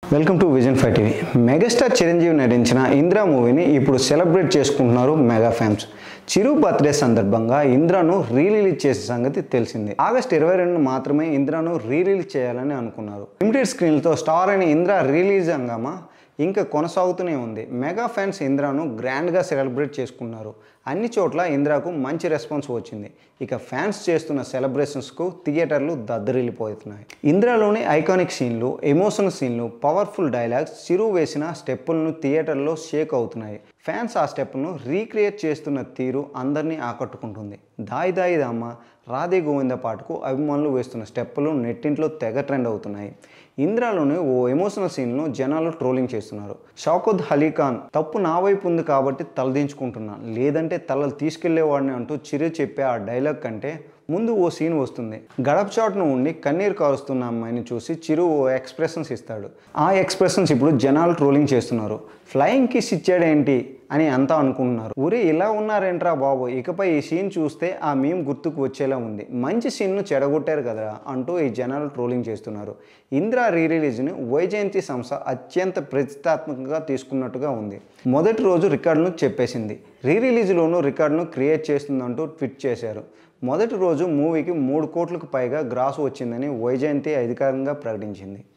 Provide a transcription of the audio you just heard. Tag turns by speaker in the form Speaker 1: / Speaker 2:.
Speaker 1: Welcome to Vision 5 TV. Megastar Chiranjeevi నటించిన ఇంద్ర మూవీని ఇప్పుడు సెలబ్రేట్ చేసుకుంటున్నారు మెగా ఫ్యాన్స్. చిరు బర్త్డే సందర్భంగా ఇంద్రను రిలీజ్ చేసే సంగతి తెలిసింది. ఆగస్టు 22 మాత్రమే ఇంద్రను రిలీజ్ చేయాలని అనుకున్నారు. లిమిటెడ్ స్క్రీన్లతో స్టార్ అయిన ఇంద్ర రిలీజ్ హంగామా ఇంకా కొనసాగుతూనే ఉంది. మెగా ఫ్యాన్స్ ఇంద్రను గ్రాండ్గా సెలబ్రేట్ చేసుకున్నారు. అన్ని చోట్ల ఇంద్రకు మంచి రెస్పాన్స్ వచ్చింది. ఇక ఫ్యాన్స్ చేస్తున్న సెలబ్రేషన్స్కు థియేటర్లు దద్దరిల్లిపోతున్నాయి. ఇంద్రలోని ఐకానిక్ సీన్లు, ఎమోషనల్ సీన్లు, పవర్ఫుల్ డైలాగ్స్, చిరు వేసిన స్టెప్పులను థియేటర్లో షేక్ అవుతున్నాయి. ఫ్యాన్స్ ఆ స్టెప్ను రీక్రియేట్ చేస్తున్న తీరు అందరినీ ఆకట్టుకుంటుంది. దాయి దాయి దామ, రాధే గోవింద పాటకు అభిమానులు వేస్తున్న స్టెప్పులు నెట్టింట్లో తెగ ట్రెండ్ అవుతున్నాయి. ఇంద్రలోని ఓ ఎమోషనల్ సీన్ను జనాలు ట్రోలింగ్ చేస్తున్నారు. షౌకత్ అలీ ఖాన్ తప్పు నా వైపు ఉంది కాబట్టి తలదించుకుంటున్నా, లేదంటే తలలు తీసుకెళ్లేవాడిని అంటూ చిరు చెప్పే ఆ డైలాగ్ కంటే ముందు ఓ సీన్ వస్తుంది. గడప చాటును ఉండి కన్నీరు కారుస్తున్న అమ్మాయిని చూసి చిరు ఓ ఎక్స్ప్రెషన్స్ ఇస్తాడు. ఆ ఎక్స్ప్రెషన్స్ ఇప్పుడు జనాలు ట్రోలింగ్ చేస్తున్నారు. ఫ్లయింగ్ కిస్ ఇచ్చాడేంటి అని అంతా అనుకుంటున్నారు. ఊరే ఇలా ఉన్నారేంట్రా బాబు, ఇకపై ఈ సీన్ చూస్తే ఆ మీమ్ గుర్తుకు వచ్చేలా ఉంది. మంచి సీన్ను చెడగొట్టారు కదరా అంటూ ఈ జనాలు ట్రోలింగ్ చేస్తున్నారు. ఇంద్ర రీరిలీజ్ని వైజయంతి సంస్థ అత్యంత ప్రతిష్టాత్మకంగా తీసుకున్నట్టుగా ఉంది. మొదటి రోజు రికార్డును చెప్పేసింది. రీరిలీజ్లోనూ రికార్డును క్రియేట్ చేస్తుందంటూ ట్వీట్ చేశారు. మొదటి రోజు మూవీకి 3 కోట్లకు పైగా గ్రాస్ వచ్చిందని వైజయంతి అధికారికంగా ప్రకటించింది.